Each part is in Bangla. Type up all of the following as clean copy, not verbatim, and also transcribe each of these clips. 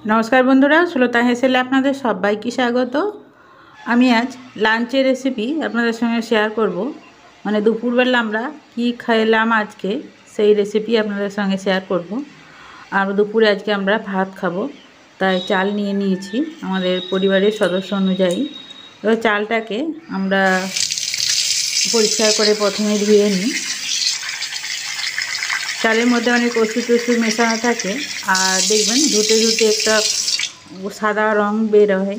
নমস্কার বন্ধুরা, সুলতা হেসেলে আপনাদের সবাইকে স্বাগত। আমি আজ লাঞ্চের রেসিপি আপনাদের সঙ্গে শেয়ার করব। মানে দুপুরবেলা আমরা কি খেলাম আজকে, সেই রেসিপি আপনাদের সঙ্গে শেয়ার করব। আর দুপুরে আজকে আমরা ভাত খাবো, তাই চাল নিয়ে নিয়েছি আমাদের পরিবারের সদস্য অনুযায়ী। এবার চালটাকে আমরা পরিষ্কার করে প্রথমে ধুয়ে নিই। চালের মধ্যে অনেক ওষুধ টষুধ মেশানো থাকে, আর দেখবেন ধুতে ধুতে একটা সাদা রং বের হয়।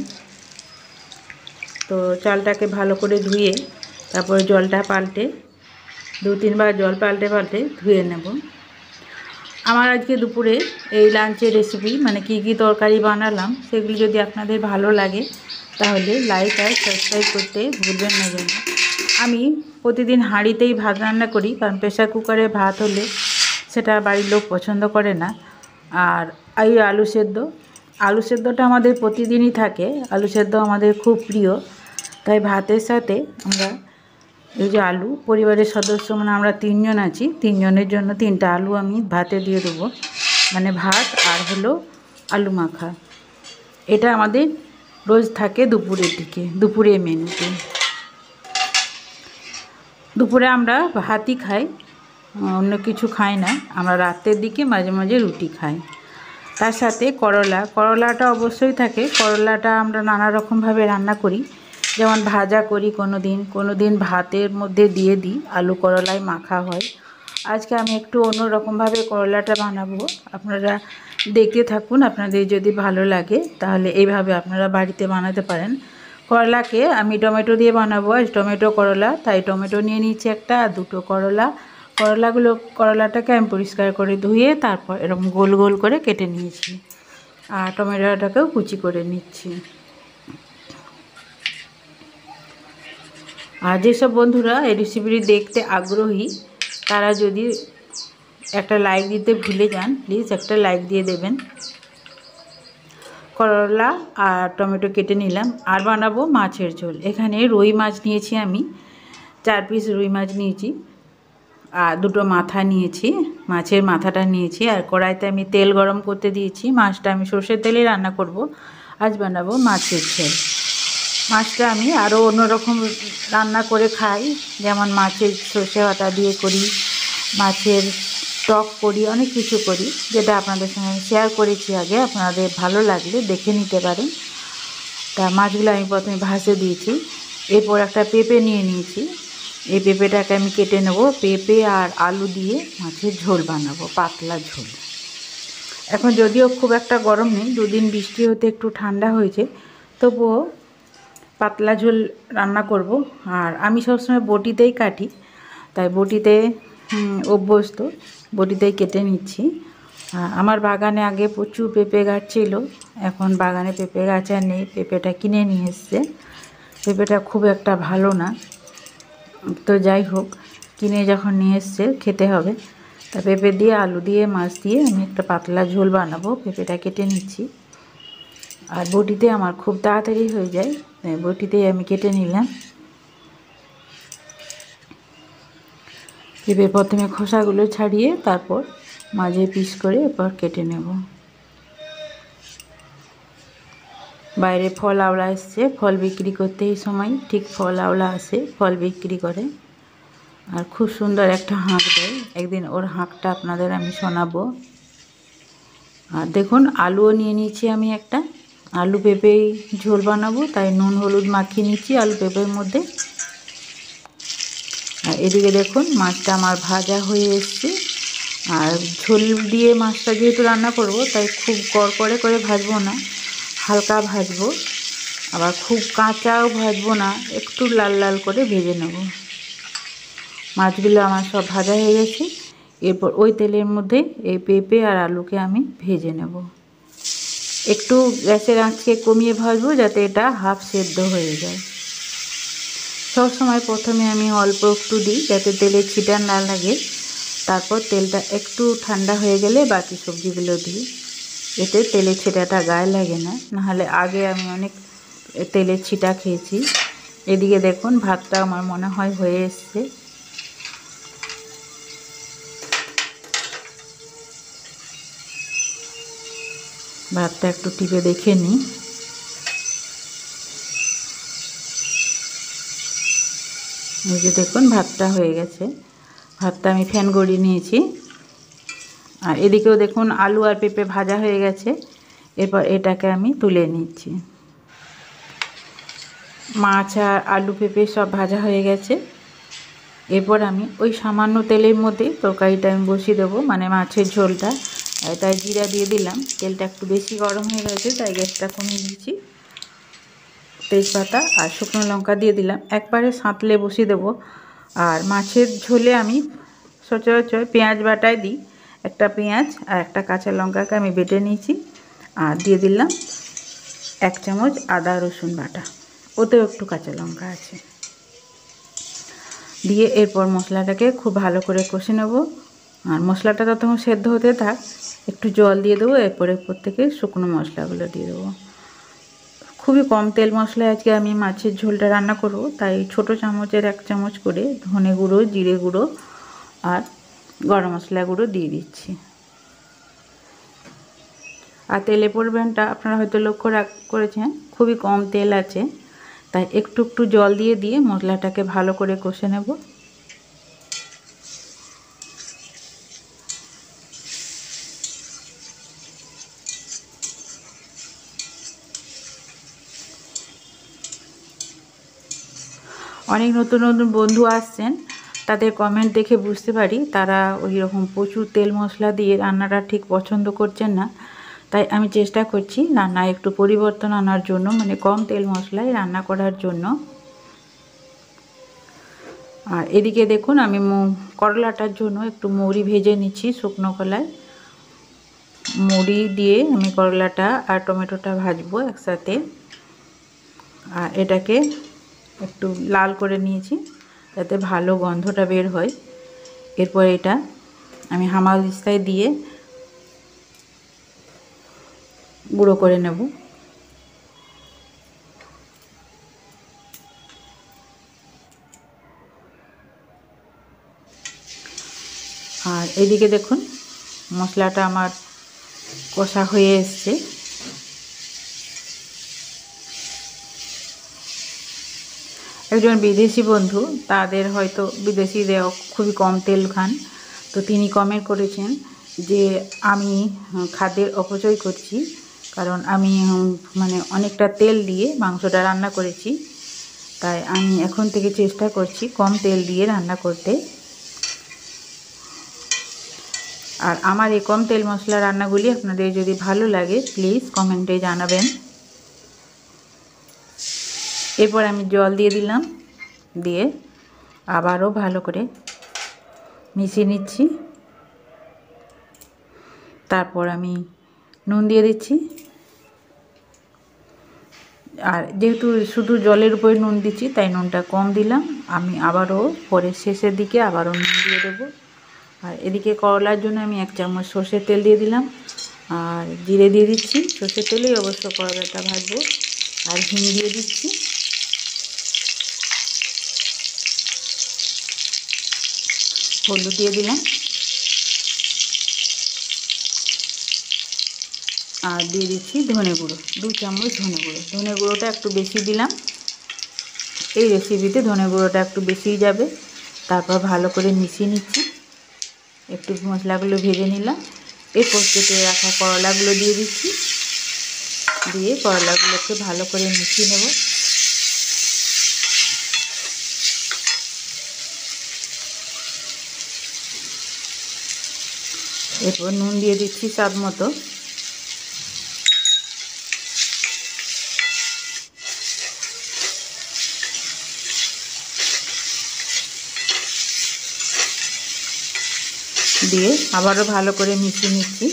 তো চালটাকে ভালো করে ধুয়ে তারপরে জলটা পাল্টে 2-3 বার জল পাল্টে পাল্টে ধুয়ে নেব। আমার আজকে দুপুরে এই লাঞ্চের রেসিপি, মানে কি কি তরকারি বানালাম, সেগুলি যদি আপনাদের ভালো লাগে তাহলে লাইক আর সাবস্ক্রাইব করতে ভুলবেন না যেন। আমি প্রতিদিন হাঁড়িতেই ভাত রান্না করি, কারণ প্রেশার কুকারে ভাত হলে সেটা বাড়ির লোক পছন্দ করে না। আর এই আলু সেদ্ধটা আমাদের প্রতিদিনই থাকে। আলু সেদ্ধ আমাদের খুব প্রিয়, তাই ভাতের সাথে আমরা এই যে আলু, পরিবারের সদস্য মানে আমরা 3 জন আছি, 3 জনের জন্য 3টা আলু আমি ভাতে দিয়ে দেবো। মানে ভাত আর হলো আলু মাখা। এটা আমাদের রোজ থাকে দুপুরের দিকে, দুপুরের মেনুতে। দুপুরে আমরা ভাতই খাই, অন্য কিছু খাই না। আমরা রাতের দিকে মাঝে মাঝে রুটি খাই। তার সাথে করলাটা অবশ্যই থাকে। করলাটা আমরা নানা রকমভাবে রান্না করি, যেমন ভাজা করি, কোনো দিন ভাতের মধ্যে দিয়ে দিই, আলু করলায় মাখা হয়। আজকে আমি একটু অন্য রকমভাবে করলাটা বানাবো, আপনারা দেখতে থাকুন। আপনাদের যদি ভালো লাগে তাহলে এইভাবে আপনারা বাড়িতে বানাতে পারেন। করলাকে আমি টমেটো দিয়ে বানাবো আজ, টমেটো করলা, তাই টমেটো নিয়ে নিচ্ছি একটা, আর 2টো করলাটাকে আমি পরিষ্কার করে ধুয়ে তারপর এরকম গোল গোল করে কেটে নিয়েছি, আর টমেটোটাকেও কুচি করে নিচ্ছি। আর যেসব বন্ধুরা এই রেসিপিটি দেখতে আগ্রহী তারা যদি একটা লাইক দিতে ভুলে যান, প্লিজ একটা লাইক দিয়ে দেবেন। করলা আর টমেটো কেটে নিলাম। আর বানাবো মাছের ঝোল। এখানে রুই মাছ নিয়েছি আমি, 4 পিস রুই মাছ নিয়েছি, আর 2টো মাথা নিয়েছি, মাছের মাথাটা নিয়েছি। আর কড়াইতে আমি তেল গরম করতে দিয়েছি। মাছটা আমি সর্ষের তেলে রান্না করব। আজ বানাবো মাছের ঝোল। মাছটা আমি আরও অন্যরকম রান্না করে খাই, যেমন মাছের সর্ষে বাটা দিয়ে করি, মাছের টক করি, অনেক কিছু করি, যেটা আপনাদের সঙ্গে শেয়ার করেছি আগে। আপনাদের ভালো লাগলে দেখে নিতে পারেন। তা মাছগুলো আমি প্রথমে ভাজতে দিয়েছি। এরপর একটা পেঁপে নিয়ে নিয়েছি, এই পেঁপেটাকে আমি কেটে নেব। পেঁপে আর আলু দিয়ে মাছের ঝোল বানাবো, পাতলা ঝোল। এখন যদিও খুব একটা গরম নেই, 2 দিন বৃষ্টি হতে একটু ঠান্ডা হয়েছে, তবুও পাতলা ঝোল রান্না করব। আর আমি সবসময় বটিতেই কাটি, তাই বটিতে অভ্যস্ত, বটিতেই কেটে নিচ্ছি। আমার বাগানে আগে প্রচুর পেঁপে গাছ ছিল, এখন বাগানে পেঁপে গাছ আর নেই, পেঁপেটা কিনে নিয়ে এসছে। পেঁপেটা খুব একটা ভালো না, তো যাই হোক, কিনে যখন নিয়ে এসছে খেতে হবে। তা পেঁপে দিয়ে, আলু দিয়ে, মাছ দিয়ে আমি একটা পাতলা ঝোল বানাবো। পেঁপেটা কেটে নিচ্ছি, আর বটিতে আমার খুব তাড়াতাড়ি হয়ে যায়, বটিতেই আমি কেটে নিলাম। পেঁপে প্রথমে খোসাগুলো ছাড়িয়ে তারপর মাঝে পিস করে এরপর কেটে নেব। বাইরে ফল আওলা এসছে, ফল বিক্রি করতে এই সময় ঠিক ফল আওলা আসে, ফল বিক্রি করে। আর খুব সুন্দর একটা হাঁক দেয়, একদিন ওর হাঁকটা আপনাদের আমি শোনাবো। আর দেখুন, আলুও নিয়ে নিয়েছি আমি একটা, আলু পেঁপে ঝোল বানাবো, তাই নুন হলুদ মাখিয়ে নিচ্ছি আলু পেঁপের মধ্যে। আর এদিকে দেখুন, মাছটা আমার ভাজা হয়ে এসছে। আর ঝোল দিয়ে মাছটা যেহেতু রান্না করব, তাই খুব কড়কড়ে করে ভাজবো না, হালকা ভাজবো, আবার খুব কাঁচাও ভাজবো না, একটু লাল লাল করে ভেজে নেব। মাছগুলো আমার সব ভাজা হয়ে গেছে। এরপর ওই তেলের মধ্যে এই পেঁপে আর আলুকে আমি ভেজে নেব। একটু গ্যাসের আঁচকে কমিয়ে ভাজবো, যাতে এটা হাফ সেদ্ধ হয়ে যায়। সব সময় প্রথমে আমি অল্প একটু দিই, যাতে তেলের ছিটা না লাগে। তারপর তেলটা একটু ঠান্ডা হয়ে গেলে বাকি সবজিগুলো দিই, এতে তেলের ছিটাটা গায়ে লাগে না, নাহলে আগে আমি অনেক তেলের ছিটা খেয়েছি। এদিকে দেখুন, ভাতটা আমার মনে হয় হয়ে এসছে। ভাতটা একটু টিপে দেখে নিই। এই যে দেখুন ভাতটা হয়ে গেছে। ভাতটা আমি ফ্যান গড়িয়ে নিয়েছি। আর এদিকেও দেখুন আলু আর পেঁপে ভাজা হয়ে গেছে। এরপর এটাকে আমি তুলে নিচ্ছি। মাছ আর আলু পেঁপে সব ভাজা হয়ে গেছে। এরপর আমি ওই সামান্য তেলের মধ্যে তরকারিটা আমি বসিয়ে দেবো, মানে মাছের ঝোলটা। তাই জিরা দিয়ে দিলাম। তেলটা একটু বেশি গরম হয়ে গেছে, তাই গ্যাসটা কমিয়ে দিয়েছি। তেজপাতা আর শুকনো লঙ্কা দিয়ে দিলাম। একবারে সাঁতলে বসিয়ে দেবো। আর মাছের ঝোলে আমি সচরাচর পেঁয়াজ বাটায় দিই। একটা পেঁয়াজ আর একটা কাঁচা লঙ্কাকে আমি বেটে নিয়েছি। আর দিয়ে দিলাম 1 চামচ আদা রসুন বাটা, ওতেও একটু কাঁচা লঙ্কা আছে। দিয়ে এরপর মশলাটাকে খুব ভালো করে কষে নেব। আর মশলাটা ততক্ষণ সেদ্ধ হতে থাক, একটু জল দিয়ে দেবো। এরপর উপর থেকে শুকনো মশলাগুলো দিয়ে দেবো। খুবই কম তেল মশলায় আজকে আমি মাছের ঝোলটা রান্না করব, তাই ছোট চামচের 1 চামচ করে ধনে গুঁড়ো, জিরে গুঁড়ো আর গরম মশলা গুঁড়ো দিয়ে দিচ্ছি। আর তেলের পরিমাণটা আপনারা হয়তো লক্ষ্য করেছেন, খুবই কম তেল আছে, তাই একটু একটু জল দিয়ে মশলাটাকে ভালো করে কষে নেব। অনেক নতুন নতুন বন্ধু আসছেন, তাদের কমেন্ট দেখে বুঝতে পারি তারা ওই রকম প্রচুর তেল মশলা দিয়ে রান্নাটা ঠিক পছন্দ করছেন না। তাই আমি চেষ্টা করছি রান্নায় একটু পরিবর্তন আনার জন্য, মানে কম তেল মশলায় রান্না করার জন্য। আর এদিকে দেখুন আমি করলাটার জন্য একটু মৌরি ভেজে নিচ্ছি শুকনো কলায়। মৌরি দিয়ে আমি করলাটা আর টমেটোটা ভাজবো একসাথে। আর এটাকে একটু লাল করে নিয়েছি যাতে ভালো গন্ধটা বের হয়। এরপর এটা আমি হামালদিস্তায় দিয়ে গুঁড়ো করে নেব। আর এদিকে দেখুন মশলাটা আমার কষা হয়ে এসছে। একজন বিদেশি বন্ধু, তাদের হয়তো বিদেশিরা খুবই কম তেল খান, তো তিনি কমেন্ট করেছেন যে আমি খাদ্যের অপচয় করছি, কারণ আমি মানে অনেকটা তেল দিয়ে মাংসটা রান্না করেছি। তাই আমি এখন থেকে চেষ্টা করছি কম তেল দিয়ে রান্না করতে। আর আমার এই কম তেল মশলা রান্নাগুলি আপনাদের যদি ভালো লাগে প্লিজ কমেন্টে জানাবেন। এরপর আমি জল দিয়ে দিলাম, দিয়ে আবারও ভালো করে মিশিয়ে নিচ্ছি। তারপর আমি নুন দিয়ে দিচ্ছি। আর যেহেতু শুধু জলের উপরে নুন দিচ্ছি তাই নুনটা কম দিলাম। আমি আবারও পরে শেষের দিকে আবারও নুন দিয়ে দেবো। আর এদিকে করলার জন্য আমি 1 চামচ সর্ষের তেল দিয়ে দিলাম আর জিরে দিয়ে দিচ্ছি। সর্ষের তেলেই অবশ্য করলাটা ভাজবো। আর হিং দিয়ে দিচ্ছি। হলুদ দিয়ে দিলাম আর দিয়ে দিচ্ছি ধনে গুঁড়ো, 2 চামচ ধনে গুঁড়ো। ধনে গুঁড়োটা একটু বেশি দিলাম, এই রেসিপিতে ধনে গুঁড়োটা একটু বেশিই যাবে। তারপর ভালো করে মিশিয়ে নিচ্ছি। একটু মশলাগুলো ভেজে নিলাম। এরপর কেটে রাখা করলাগুলো দিয়ে দিচ্ছি, দিয়ে করলাগুলোকে ভালো করে মিশিয়ে নেব। এরপর নুন দিয়ে দিচ্ছি স্বাদ মতো। দিয়ে আবারও ভালো করে মিশিয়ে নিচ্ছি।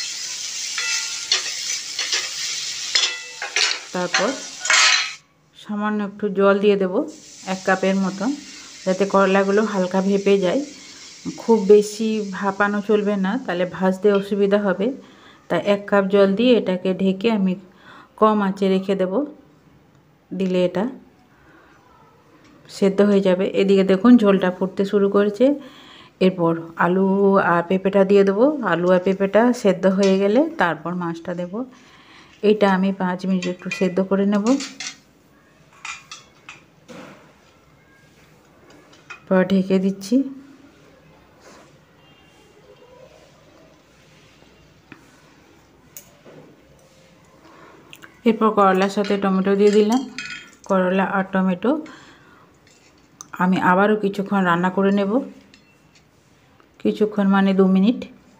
তারপর সামান্য একটু জল দিয়ে দেব 1 কাপের মতো, যাতে করলাগুলো হালকা ভেপে যায়। খুব বেশি ভাপানো চলবে না, তাহলে ভাজতে অসুবিধা হবে। তাই 1 কাপ জল দিয়ে এটাকে ঢেকে আমি কম আঁচে রেখে দেব। দিলে এটা সেদ্ধ হয়ে যাবে। এদিকে দেখুন ঝোলটা ফুটতে শুরু করেছে। এরপর আলু আর পেঁপেটা দিয়ে দেবো। আলু আর পেঁপেটা সেদ্ধ হয়ে গেলে তারপর মাছটা দেব। এটা আমি 5 মিনিট একটু সেদ্ধ করে নেব। পর ঢেকে দিচ্ছি। এরপর করলার সাথে টমেটো দিয়ে দিলাম। করলা আর টমেটো আমি আবারও কিছুক্ষণ রান্না করে নেব, কিছুক্ষণ মানে 2 মিনিট।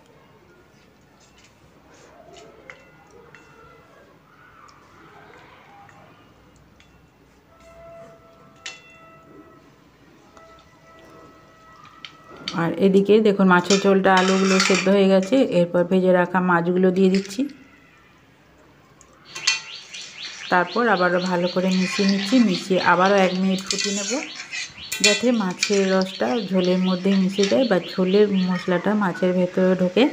আর এদিকে দেখুন মাছের ঝোলটা আলুগুলো সেদ্ধ হয়ে গেছে। এরপর ভেজে রাখা মাছগুলো দিয়ে দিচ্ছি। তারপর আবারও ভালো করে মিশিয়ে নিচ্ছি। মিশিয়ে আবারও 1 মিনিট ফুটিয়ে নেব, যাতে মাছের রসটা ঝোলের মধ্যে মিশে যায় বা ঝোলের মশলাটা মাছের ভেতরে ঢোকে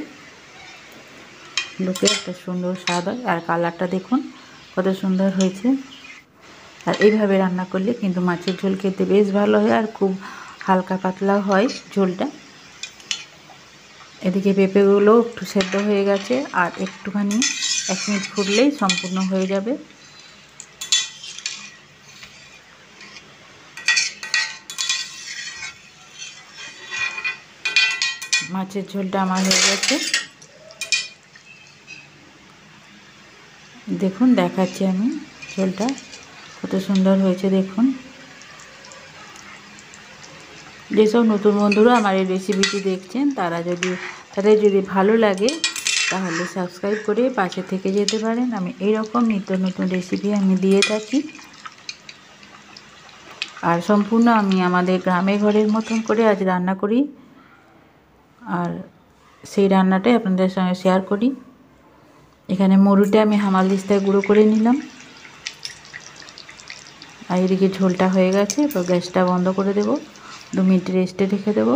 একটা সুন্দর স্বাদ হয়। আর কালারটা দেখুন কত সুন্দর হয়েছে। আর এইভাবে রান্না করলে কিন্তু মাছের ঝোল খেতে বেশ ভালো হয় আর খুব হালকা পাতলা হয় ঝোলটা। এদিকে পেঁপেগুলো একটু সেদ্ধ হয়ে গেছে, আর একটুখানি 1 মিনিট ফুটলেই সম্পূর্ণ হয়ে যাবে। মাছের ঝোলটা আমার হয়ে গেছে। দেখুন দেখাচ্ছি আমি ঝোলটা কত সুন্দর হয়েছে দেখুন। যেসব নতুন বন্ধুরা আমার এই রেসিপিটি দেখছেন তাদের যদি ভালো লাগে তাহলে সাবস্ক্রাইব করে পাশে থেকে যেতে পারেন। আমি এইরকম নিত্য নতুন রেসিপি আমি দিয়ে থাকি। আর সম্পূর্ণ আমি আমাদের গ্রামে ঘরের মতন করে আজ রান্না করি, আর সেই রান্নাটাই আপনাদের সঙ্গে শেয়ার করি। এখানে মরুটা আমি হামালদিস্তায় গুঁড়ো করে নিলাম। আর এদিকে ঝোলটা হয়ে গেছে। এবার গ্যাসটা বন্ধ করে দেব, 2 মিনিট রেস্টে রেখে দেব।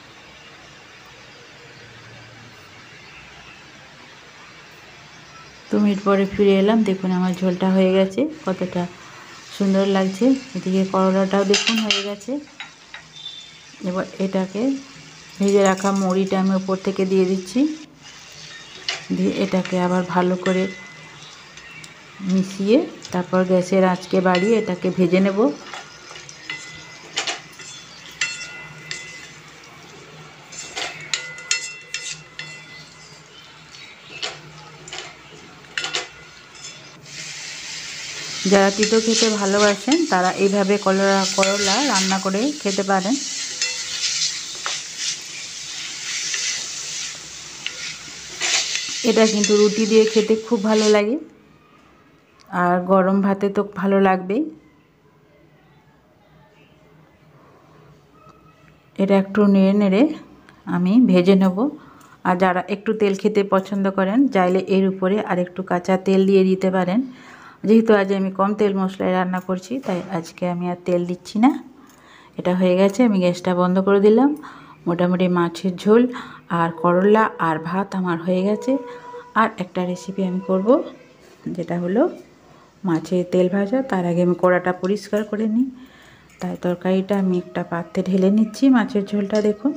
দু মিনিট পরে ফিরে এলাম। দেখুন আমার ঝোলটা হয়ে গেছে, কতটা সুন্দর লাগছে। এদিকে করলাটাও দেখুন হয়ে গেছে। এবার এটাকে ভেজে রাখা মুড়িটা আমি উপর থেকে দিয়ে দিচ্ছি। দিয়ে এটাকে আবার ভালো করে মিশিয়ে তারপর গ্যাসের আঁচকে বাড়িয়ে এটাকে ভেজে নেব। যারা তিতো খেতে ভালোবাসেন তারা এইভাবে করলা রান্না করে খেতে পারেন। এটা কিন্তু রুটি দিয়ে খেতে খুব ভালো লাগে, আর গরম ভাতে তো ভালো লাগবেই। এটা একটু নেড়ে নেড়ে আমি ভেজে নেব। আর যারা একটু তেল খেতে পছন্দ করেন চাইলে এর উপরে আর একটু কাঁচা তেল দিয়ে দিতে পারেন। যেহেতু আজ আমি কম তেল মশলায় রান্না করছি তাই আজকে আমি আর তেল দিচ্ছি না। এটা হয়ে গেছে, আমি গ্যাসটা বন্ধ করে দিলাম। মোটামুটি মাছের ঝোল আর করলা আর ভাত আমার হয়ে গেছে। আর একটা রেসিপি আমি করব, যেটা হলো মাছের তেল ভাজা। তার আগে আমি কড়াটা পরিষ্কার করে নিই। তাই তরকারিটা আমি একটা পাত্রে ঢেলে নিচ্ছি। মাছের ঝোলটা দেখুন।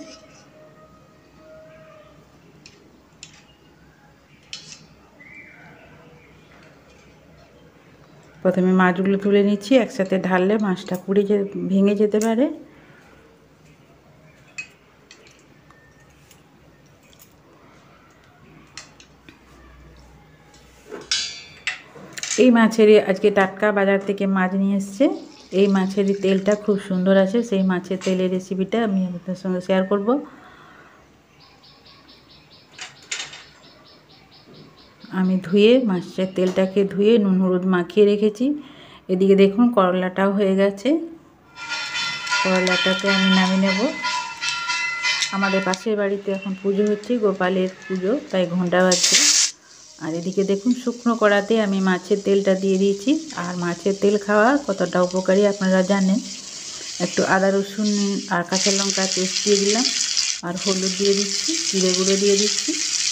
প্রথমে মাছগুলো তুলে নিচ্ছি, একসাথে ঢাললে মাছটা ভেঙে যেতে পারে। এই মাছেরই আজকে টাটকা বাজার থেকে মাছ নিয়ে এসছে। এই মাছেরই তেলটা খুব সুন্দর আছে। সেই মাছের তেলের রেসিপিটা আমি আপনাদের সঙ্গে শেয়ার করব। আমি মাছের তেলটাকে ধুয়ে নুন হলুদ মাখিয়ে রেখেছি। এদিকে দেখুন করলাটাও হয়ে গেছে। করলাটাকে আমি নামিয়ে নেব। আমাদের পাশের বাড়িতে এখন পুজো হচ্ছে, গোপালের পুজো, তাই ঘণ্টা বাজছে। আর এদিকে দেখুন শুকনো কড়াতে আমি মাছের তেলটা দিয়ে দিয়েছি। আর মাছের তেল খাওয়া কতটা উপকারী আপনারা জানেন। একটু আদা রসুন আর কাঁচা লঙ্কা পেস্ট দিয়ে দিলাম, আর হলুদ দিয়ে দিচ্ছি, জিরে গুঁড়ো দিয়ে দিচ্ছি।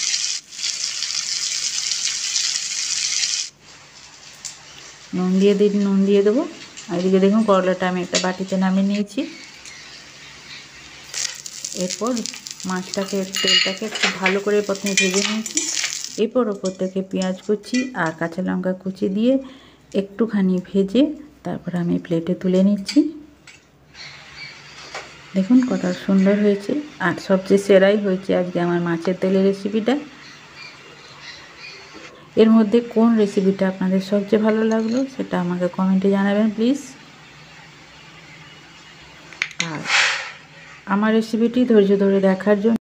নুন দিয়ে দেবো। আর এদিকে দেখুন করলাটা আমি একটা বাটিতে নামিয়ে নিয়েছি। এরপর মাছটাকে তেলটাকে একটু ভালো করে প্রথমে ভেজে নিয়েছি। এরপর ওপর থেকে পেঁয়াজ কুচি আর কাঁচা লঙ্কা কুচি দিয়ে একটুখানি ভেজে তারপর আমি প্লেটে তুলে নিচ্ছি। দেখুন কত সুন্দর হয়েছে। আর সবচেয়ে সেরাই হয়েছে আজকে আমার মাছের তেলের রেসিপিটা। এর মধ্যে কোন রেসিপিটা আপনাদের সবচেয়ে ভালো লাগলো সেটা আমাকে কমেন্টে জানাবেন প্লিজ। আর আমার রেসিপিটি ধৈর্য ধরে দেখার জন্য